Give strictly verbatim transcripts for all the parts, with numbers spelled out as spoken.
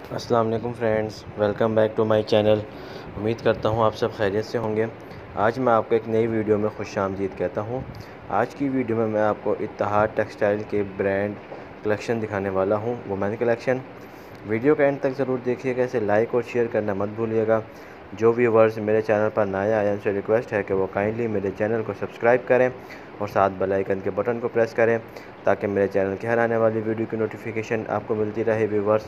अस्सलाम वालेकुम friends, welcome back to my channel. उम्मीद करता हूँ आप सब खैरियत से होंगे। आज मैं आपको एक नई वीडियो में खुशामदीद कहता हूँ। आज की वीडियो में मैं आपको इत्तेहाद टेक्सटाइल के ब्रांड कलेक्शन दिखाने वाला हूँ, वुमेन कलेक्शन। वीडियो का एंड तक ज़रूर देखिएगा, इसे लाइक और शेयर करना मत भूलिएगा। जो व्यूवर्स मेरे चैनल पर नए आए उनसे रिक्वेस्ट है कि वो काइंडली मेरे चैनल को सब्सक्राइब करें और साथ बेल आइकन के बटन को प्रेस करें ताकि मेरे चैनल की हर आने वाली वीडियो की नोटिफिकेशन आपको मिलती रहे। Viewers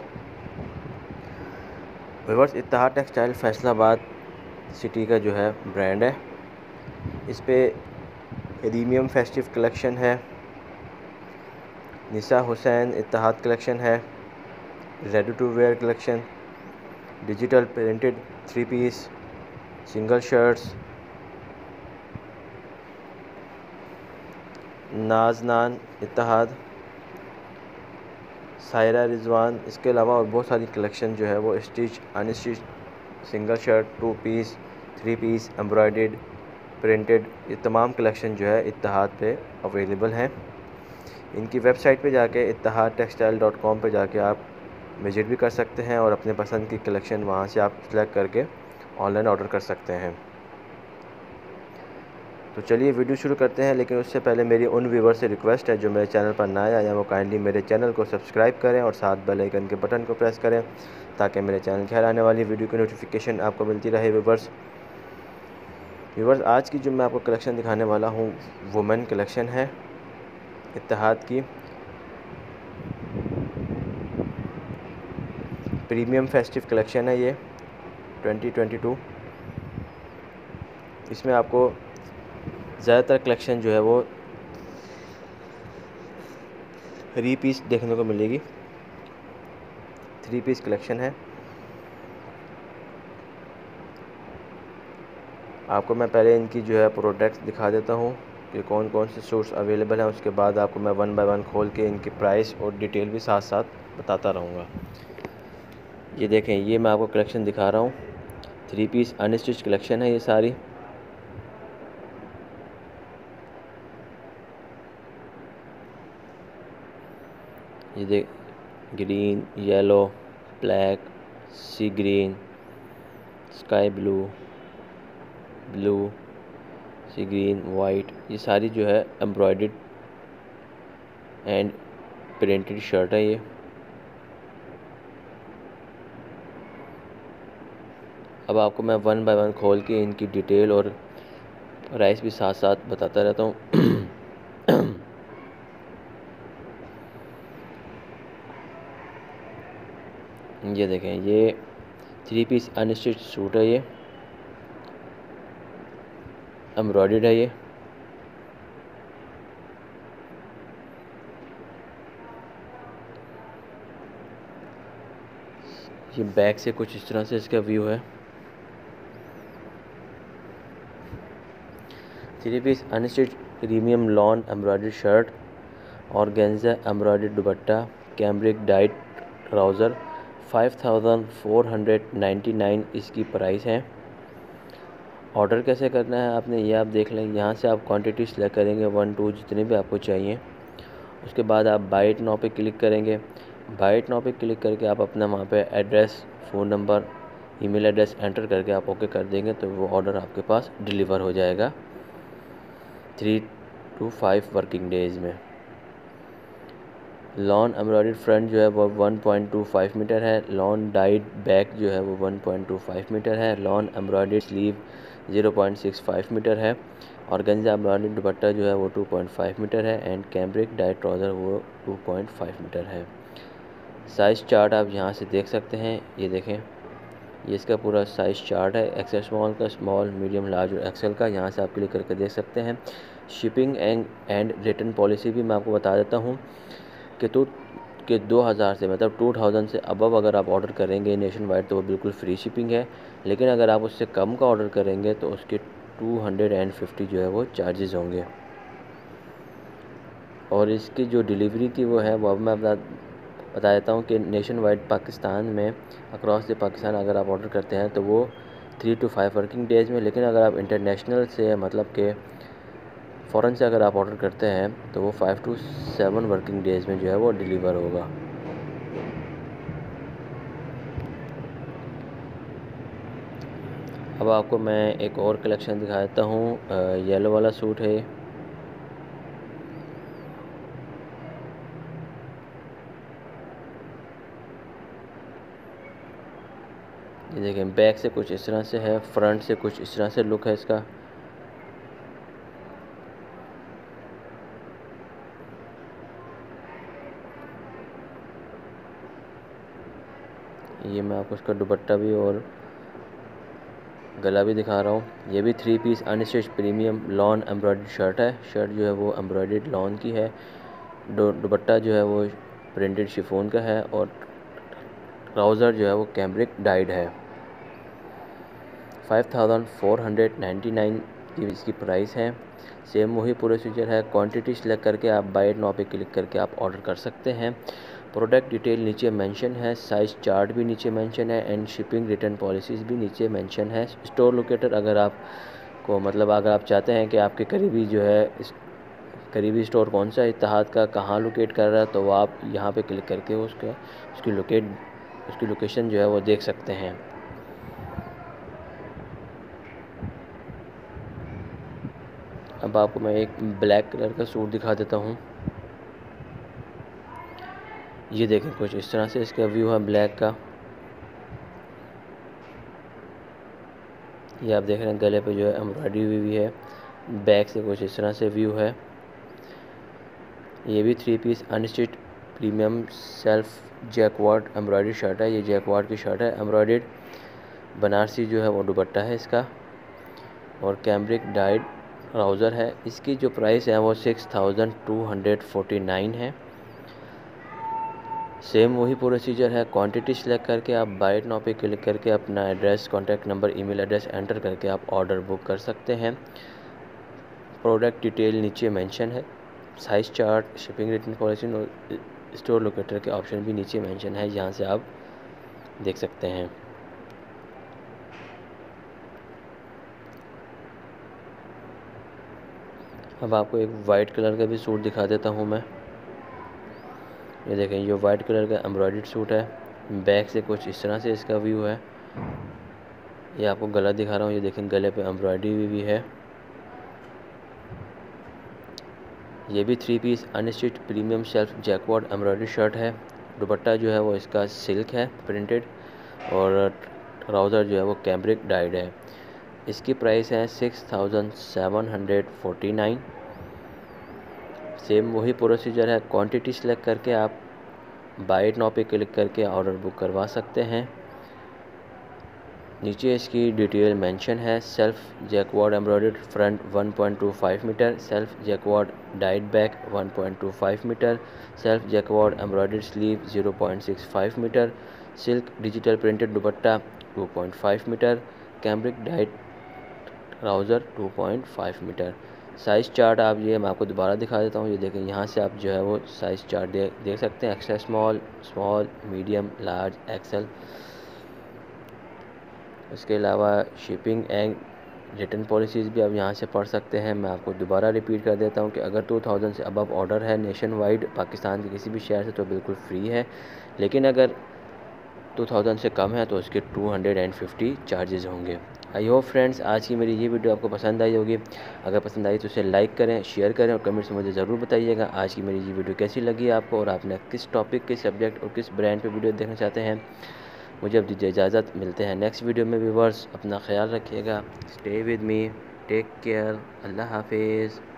viewers Ittehad textile Faisalabad city का जो है ब्रांड है। इस पे प्रीमियम फेस्टिव कलेक्शन है, निसा हुसैन इत्तेहाद कलेक्शन है, ready to wear collection, digital printed three piece, single shirts, Naznan Ittehad, Saira Rizwan, इसके अलावा और बहुत सारी कलेक्शन जो है वो stitch, unstitch, single shirt, two piece, three piece, embroidered, printed, ये तमाम कलेक्शन जो है इत्तेहाद पे अवेलेबल हैं। इनकी वेबसाइट पे जाके इत्तेहाद टेक्सटाइल डॉट कॉम पर जाके आप विज़िट भी कर सकते हैं और अपने पसंद की कलेक्शन वहाँ से आप सेलेक्ट करके ऑनलाइन ऑर्डर कर सकते हैं। तो चलिए वीडियो शुरू करते हैं, लेकिन उससे पहले मेरी उन व्यूवर से रिक्वेस्ट है जो मेरे चैनल पर नए आए हैं वो काइंडली मेरे चैनल को सब्सक्राइब करें और साथ बेल आइकन के बटन को प्रेस करें ताकि मेरे चैनल की हर आने वाली वीडियो की नोटिफिकेशन आपको मिलती रहे। व्यूवर्स व्यूवर्स आज की जो मैं आपको कलेक्शन दिखाने वाला हूँ वुमेन कलेक्शन है इत्तेहाद की। प्रीमियम फेस्टिव कलेक्शन है ये ट्वेंटी ट्वेंटी टू। इसमें आपको ज़्यादातर कलेक्शन जो है वो थ्री पीस देखने को मिलेगी। थ्री पीस कलेक्शन है। आपको मैं पहले इनकी जो है प्रोडक्ट्स दिखा देता हूँ कि कौन कौन से सूट्स अवेलेबल हैं, उसके बाद आपको मैं वन बाय वन खोल के इनकी प्राइस और डिटेल भी साथ साथ बताता रहूँगा। ये देखें, ये मैं आपको कलेक्शन दिखा रहा हूँ, थ्री पीस अनस्टिच कलेक्शन है ये सारी। ये देख, green, yellow, black, sea green, sky blue, blue, sea green, white, ये सारी जो है एम्ब्रॉयडर्ड एंड प्रिंटेड शर्ट है ये। अब आपको मैं वन बाय वन खोल के इनकी डिटेल और प्राइस भी साथ साथ बताता रहता हूँ। ये देखें, ये थ्री पीस अनस्टिच सूट है, ये एम्ब्रॉयडर्ड है ये। ये बैक से कुछ इस तरह से इसका व्यू है। Three piece unstitch premium lawn embroidered shirt, organza embroidered dupatta, cambric dyed trouser, five thousand four hundred ninety nine इसकी प्राइस है। ऑर्डर कैसे करना है आपने ये आप देख लें। यहाँ से आप क्वांटिटी सेलेक्ट करेंगे, वन टू जितने भी आपको चाहिए। उसके बाद आप बाय इट नाउ पे क्लिक करेंगे। बाय इट नाउ पे क्लिक करके आप अपना वहाँ पे address, phone number, email address enter करके आप ओके कर देंगे तो वो ऑर्डर आपके पास डिलीवर हो जाएगा three to five working days में। लॉन एम्ब्रॉयडर्ड फ्रंट जो है वो one point two five metre है। लॉन डाइड बैक जो है वो one point two five metre है। Lawn embroidered sleeve zero point six five metre है। ऑर्गेन्जा एम्ब्रॉयडर्ड दुपट्टा जो है वो टू पॉइंट फाइव मीटर है एंड कैम्ब्रिक डाइट ट्राउज़र वो टू पॉइंट फाइव मीटर है। साइज़ चार्ट आप यहाँ से देख सकते हैं। ये देखें, ये इसका पूरा साइज़ चार्ट है, एक्सेल स्मॉल का, स्मॉल, मीडियम, लार्ज और एक्सेल का। यहाँ से आप क्लिक करके देख सकते हैं। Shipping and and return policy भी मैं आपको बता देता हूँ कि तो कि दो हज़ार से मतलब टू थाउजेंड से अबव अगर आप ऑर्डर करेंगे नेशन वाइड तो वो बिल्कुल फ्री शिपिंग है। लेकिन अगर आप उससे कम का ऑर्डर करेंगे तो उसके टू हंड्रेड एंड फिफ्टी जो है वो चार्जेस होंगे। और इसकी जो डिलीवरी की वो है वो अब मैं बता बता देता हूँ कि नेशन वाइड पाकिस्तान में, अक्रॉस द पाकिस्तान अगर आप ऑर्डर करते हैं तो वो three to five working days में। लेकिन अगर आप इंटरनेशनल से मतलब कि फ़ौरन से अगर आप ऑर्डर करते हैं तो वो five to seven working days में जो है वो डिलीवर होगा। अब आपको मैं एक और कलेक्शन दिखा देता हूँ। येलो वाला सूट है। ये देखें, बैक से कुछ इस तरह से है, फ्रंट से कुछ इस तरह से लुक है इसका। ये मैं आपको इसका दुपट्टा भी और गला भी दिखा रहा हूँ। ये भी three piece unstitch premium lawn embroidered shirt है। शर्ट जो है वो एम्ब्रॉयडर्ड लॉन की है। दुपट्टा जो है वो प्रिंटेड शिफॉन का है और ट्राउज़र जो है वो कैम्ब्रिक डाइड है। Five thousand four hundred ninety nine की इसकी प्राइस है। सेम वही प्रोसीजर है। क्वांटिटी सेलेक्ट करके आप बाय नाउ पे क्लिक करके आप ऑर्डर कर सकते हैं। प्रोडक्ट डिटेल नीचे मेंशन है, साइज़ चार्ट भी नीचे मेंशन है एंड शिपिंग रिटर्न पॉलिसीज़ भी नीचे मेंशन है। स्टोर लोकेटर अगर आप को मतलब अगर आप चाहते हैं कि आपके करीबी जो है इस करीबी स्टोर कौन सा इत्तेहाद का कहाँ लोकेट कर रहा है, तो आप यहाँ पे क्लिक करके उसके उसकी लोकेट उसकी लोकेशन जो है वो देख सकते हैं। अब आपको मैं एक ब्लैक कलर का सूट दिखा देता हूँ। ये देखें, कुछ इस तरह से इसका व्यू है ब्लैक का। ये आप देख रहे हैं गले पे जो है एम्ब्रॉयडरी हुई हुई है। बैक से कुछ इस तरह से व्यू है। ये भी three piece unstitch premium self jacquard embroidery shirt है। ये जैकवार्ड की शर्ट है एम्ब्रॉयडर्ड। बनारसी जो है वो दुपट्टा है इसका और कैम्ब्रिक डाइड ट्राउज़र है। इसकी जो प्राइस है वो six thousand two hundred forty nine है। सेम वही प्रोसीजर है। क्वांटिटी सेलेक्ट करके आप बाय नाउ पे क्लिक करके अपना address, contact number, email address enter करके आप ऑर्डर बुक कर सकते हैं। प्रोडक्ट डिटेल नीचे मेंशन है। Size chart, shipping return policy और स्टोर लोकेटर के ऑप्शन भी नीचे मेंशन है, जहाँ से आप देख सकते हैं। अब आपको एक वाइट कलर का भी सूट दिखा देता हूँ मैं। ये देखें, ये वाइट कलर का एम्ब्रॉयडर्ड सूट है। बैक से कुछ इस तरह से इसका व्यू है। ये आपको गला दिखा रहा हूँ। ये देखें, गले पे एम्ब्रॉयडरी हुई भी है। ये भी three piece unstitch premium self jacquard embroidery shirt है। दुपट्टा जो है वो इसका सिल्क है प्रिंटेड और ट्राउज़र जो है वो कैम्ब्रिक डाइड है। इसकी प्राइस है six thousand seven hundred forty nine. Same वही प्रोसीजर है। क्वांटिटी सेलेक्ट करके आप बाय नाउ पे क्लिक करके ऑर्डर बुक करवा सकते हैं। नीचे इसकी डिटेल मेंशन है। Self jacquard embroidered front one point two five metre, self jacquard dyed back one point two five metre, self jacquard embroidered sleeve zero point six five metre, silk digital printed dupatta two point five metre, cambric died trouser two point five metre. Size chart आप ये मैं आपको दोबारा दिखा देता हूँ। ये देखें, यहाँ से आप जो है वो साइज़ चार्ट दे देख सकते हैं। Extra small, small, medium, large, XL. इसके अलावा शिपिंग एंड रिटर्न पॉलिसीज़ भी आप यहाँ से पढ़ सकते हैं। मैं आपको दोबारा रिपीट कर देता हूँ कि अगर टू थाउजेंड से अबव ऑर्डर है नेशन वाइड पाकिस्तान के किसी भी शहर से तो बिल्कुल फ्री है, लेकिन अगर टू थाउजेंड से कम है तो उसके टू हंड्रेड फिफ्टी चार्जेस होंगे। आई होप फ्रेंड्स आज की मेरी ये वीडियो आपको पसंद आई होगी। अगर पसंद आई तो उसे लाइक करें, शेयर करें और कमेंट्स में मुझे ज़रूर बताइएगा आज की मेरी ये वीडियो कैसी लगी आपको और आपने किस टॉपिक, किस सब्जेक्ट और किस ब्रांड पे वीडियो देखना चाहते हैं। मुझे अब दीजिए इजाज़त, मिलते हैं नेक्स्ट वीडियो में। व्यूअर्स अपना ख्याल रखिएगा। Stay with me, take care, अल्लाह हाफिज़।